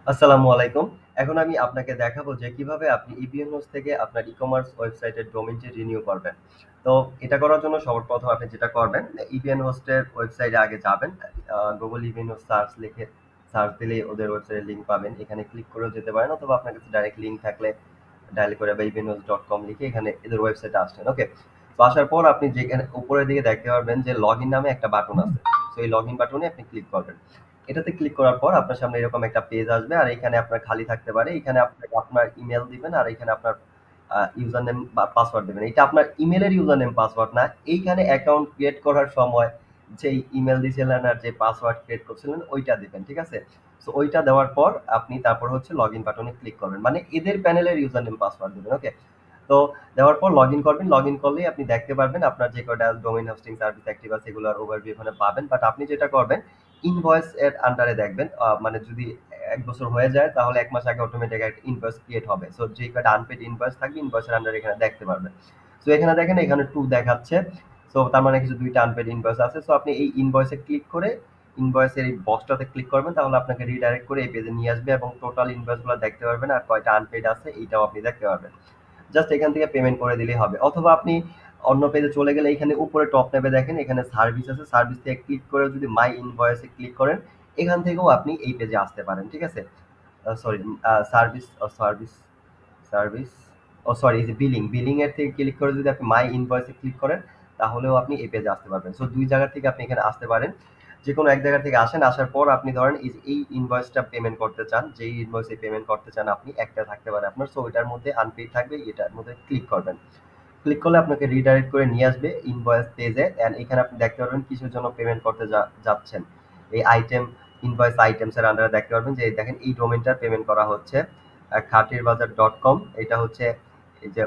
আসসালামু আলাইকুম। এখন আমি আপনাকে দেখাবো যে কিভাবে আপনি ইবিএন হোস্ট থেকে আপনার ই-কমার্স ওয়েবসাইটের ডোমেইনটি রিনিউ করবেন। তো এটা করার জন্য সর্বপ্রথম আপনি যেটা করবেন, ইবিএন হোস্টের ওয়েবসাইটে আগে যাবেন। গুগল ইবিএন হোস্ট লিখে সার্চ দিলেই ওদের ওয়েবসাইটের লিংক পাবেন। এখানে ক্লিক করেও যেতে পারেন অথবা আপনার কাছে ডাইরেক্ট লিংক থাকলে ডায়াল করে বা evenhost.com লিখে এখানে এদের ওয়েবসাইটে আসছেন। ওকে? তো আসার পর আপনি যেখানে উপরের দিকে দেখতে পারবেন যে লগইন নামে একটা বাটন আছে। তো এই লগইন বাটনে আপনি ক্লিক করবেন। এটাতে ক্লিক করার পর আপনার সামনে এরকম একটা পেজ আসবে আর এখানে আপনার খালি থাকতে পারে। এখানে আপনাকে আপনার ইমেল দিবেন আর এখানে আপনার ইউজার নেম বা পাসওয়ার্ড দিবেন। এটা আপনার ইমেলের ইউজার নেম পাসওয়ার্ড না। এইখানে অ্যাকাউন্ট ক্রিয়েট করার সময় যেই ইমেল দিয়েছিলেন আর যে পাসওয়ার্ড ক্রিয়েট করছিলেন ওইটা দিবেন। ঠিক আছে? সো ওইটা দেওয়ার পর আপনি তারপর হচ্ছে লগইন বাটনে ক্লিক করবেন। মানে এদের প্যানেলের ইউজার নেম পাসওয়ার্ড দিবেন। ওকে? তো দেওয়ার পর লগইন করবেন। লগইন করলেই আপনি দেখতে পারবেন আপনার যে কয়টা ডোমেইন হোস্টিং সার্ভিস অ্যাক্টিভ আছে এগুলোর ওভারভিউ এখানে পাবেন। বাট আপনি যেটা করবেন ইনভয়েস এর আন্ডারে দেখবেন। মানে যদি ১ বছর হয়ে যায় তাহলে ১ মাস আগে অটোমেটিক একটা ইনভয়েস ক্রিয়েট হবে। সো যে কয়টা আনপেইড ইনভয়েস থাকবে ইনভয়েসের আন্ডারে এখানে দেখতে পারবেন। সো এখানে দেখেন এখানে 2 দেখাচ্ছে। সো তার মানে কিছু ২ টা আনপেইড ইনভয়েস আছে। সো আপনি এই ইনভয়েসে ক্লিক করে ইনভয়েসের এই বক্সটাতে ক্লিক করবেন তাহলে আপনাকে রিডাইরেক্ট করে এই পেজে নিয়ে আসবে এবং টোটাল ইনভয়েসগুলো দেখতে পারবেন আর কয়টা আনপেইড আছে এইটাও আপনি দেখতে পারবেন। জাস্ট এখান থেকে পেমেন্ট করে দিলেই হবে। অথবা আপনি অন্য পেজে চলে গেলে এখানে উপরে টপ ট্যাবে দেখেন এখানে সার্ভিস আছে। সার্ভিস থেকে ক্লিক করে যদি মাই ইনভয়েসে ক্লিক করেন, এখান থেকেও আপনি এই পেজে আসতে পারেন। ঠিক আছে? Sorry service service service sorry এই যে বিলিং এর থেকে ক্লিক করে যদি আপনি মাই ইনভয়েসে ক্লিক করেন তাহলেও আপনি এই পেজে আসতে পারবেন। সো ২ জায়গা থেকে আপনি এখানে আসতে পারেন। যেকোনো এক জায়গা থেকে আসেন, আসার পর আপনি ধরেন এই যে এই ইনভয়েসটা পেমেন্ট করতে চান, যেই ইনভয়েসে পেমেন্ট করতে চান আপনি একটা থাকতে পারে আপনার। সো এটার মধ্যে আনপেইড থাকবে, এটার মধ্যে ক্লিক করবেন। ক্লিক করলে আপনাকে রিডাইরেক্ট করে নিয়ে আসবে ইনভয়েস পেজে এন্ড এখানে আপনি দেখতে পারবেন কিসের জন্য পেমেন্ট করতে যাচ্ছেন। এই আইটেম ইনভয়েস আইটেমস এর আন্ডারে দেখতে পারবেন যে দেখেন এই ডোমেইনটার পেমেন্ট করা হচ্ছে খাটিরবাজার.com। এটা হচ্ছে এই যে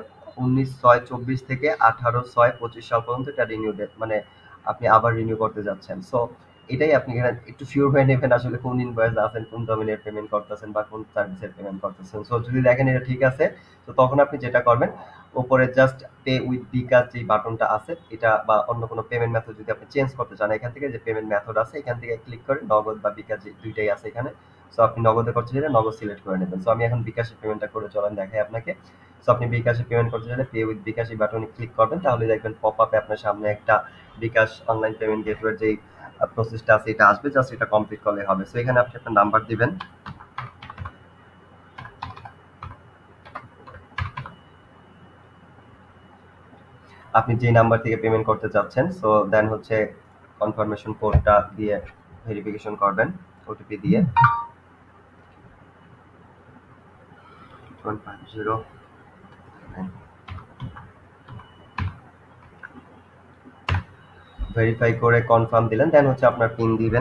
১৯/৬/২৪ থেকে ১৮/৬/২৫ সাল পর্যন্ত এটা রিনিউ ডেট, মানে আপনি আবার রিনিউ করতে যাচ্ছেন। সো এটাই আপনি এখানে একটু সিওর হয়ে নেবেন আসলে কোন ইনভয়েস আছেন, কোন ডোমেইনের পেমেন্ট করতেছেন বা কোন সার্ভিসের পেমেন্ট করতেছেন। সো যদি দেখেন এটা ঠিক আছে তো তখন আপনি যেটা করবেন উপরে জাস্ট পে উইথ বিকাশ যে বাটনটা আছে এটা বা অন্য কোনো পেমেন্ট মেথড যদি আপনি চেঞ্জ করতে চান এখান থেকে যে পেমেন্ট মেথড আছে এখান থেকে ক্লিক করে নগদ বা বিকাশ দুইটাই আছে এখানে। সো আপনি নগদে করতে চাইলে নগদ সিলেক্ট করে নেবেন। সো আমি এখন বিকাশের পেমেন্টটা করে চলেন দেখাই আপনাকে। সো আপনি বিকাশে পেমেন্ট করতে চাইলে পে উইথ বিকাশ এই বাটনে ক্লিক করবেন তাহলে দেখবেন পপ আপে আপনার সামনে একটা বিকাশ অনলাইন পেমেন্ট গেটওয়ের যেই প্রসেসটা আছে এটা আসবে, জাস্ট এটা কমপ্লিট করলে হবে। সো এখানে আপনি আপনার নাম্বার দিবেন। আপনি যে নাম্বার থেকে পেমেন্ট করতে চাচ্ছেন সো দেন হচ্ছে কনফার্মেশন কোডটা দিয়ে ভেরিফিকেশন করবেন ওটিপি দিয়ে 150। ভেরিফাই করে কনফার্ম দিলেন দেন হচ্ছে আপনার পিন দিবেন,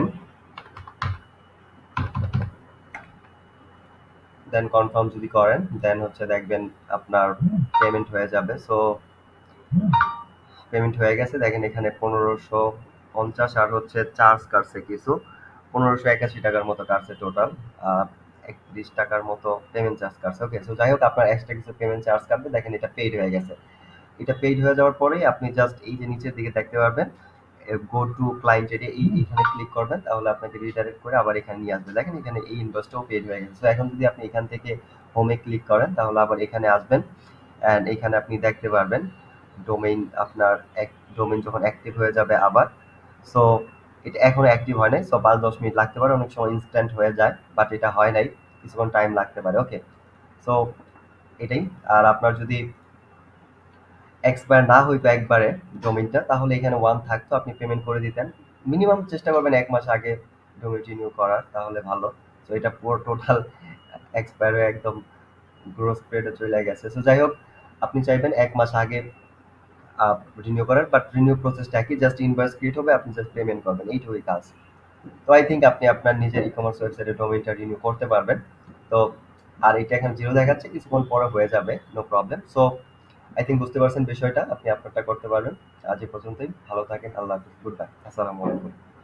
দেন কনফার্ম যদি করেন দেন হচ্ছে দেখবেন আপনার পেমেন্ট হয়ে যাবে। সো পেমেন্ট হয়ে গেছে দেখেন এখানে ১৫৫০ আর হচ্ছে চার্জ কাটছে কিছু ১৫৮১ টাকার মতো কাটছে টোটাল। ৩১ টাকার মতো পেমেন্ট চার্জ কাটছে। ওকে, সো যাই হোক আপনার এক্সট্রা কিছু পেমেন্ট চার্জ কাটবে, দেখেন এটা পেইড হয়ে গেছে। এটা পেইড হয়ে যাওয়ার পরেই আপনি জাস্ট এই যে নিচের দিকে দেখতে পারবেন গো টু ক্লায়েন্ট এরিয়া এইখানে ক্লিক করবেন তাহলে আপনাকে রিডাইরেক্ট করে আবার এখানে নিয়ে আসবে। দেখেন এখানে এই ইনভয়েসটাও পেইড হয়ে গেছে। সো এখন যদি আপনি এখান থেকে হোমে ক্লিক করেন তাহলে আবার এখানে আসবেন অ্যান্ড এখানে আপনি দেখতে পারবেন ডোমেইন আপনার ডোমেইন যখন অ্যাক্টিভ হয়ে যাবে আবার। সো এটা এখনো অ্যাক্টিভ হয় নাই। সো ৫-১০ মিনিট লাগতে পারে, অনেক সময় ইনস্ট্যান্ট হয়ে যায় বাট এটা হয় নাই, কিছুক্ষণ টাইম লাগতে পারে। ওকে, সো এটাই। আর আপনার যদি এক্সপায়ার না হইতো একবারে ডোমেইনটা তাহলে এখানে 1 থাকতো, আপনি পেমেন্ট করে দিতেন। মিনিমাম চেষ্টা করবেন ১ মাস আগে ডোমেইন রিনিউ করার তাহলে ভালো। সো এটা পুরো টোটাল এক্সপায়ার হয়ে একদম গ্রোস পিরিয়ডে চলে গেছে। সো যাই হোক আপনি চাইবেন ১ মাস আগে রিনিউ করার, বাট রিনিউ প্রসেসটা একই, জাস্ট ইনভয়েস ক্রিয়েট হবে আপনি জাস্ট পেমেন্ট করবেন, এইটুকুই কাজ। তো আই থিঙ্ক আপনি আপনার নিজের ই-কমার্স ওয়েবসাইটে ডোমেইনটা রিনিউ করতে পারবেন। তো আর এটা এখন 0 দেখাচ্ছে, কিছুক্ষণ পরে হয়ে যাবে, no problem. So I think বুঝতে পারছেন বিষয়টা, আপনি আপনারটা করতে পারবেন। আজ এ পর্যন্তই, ভালো থাকেন, আল্লাহ হাফিজ, গুড বাই, আসসালামু আলাইকুম।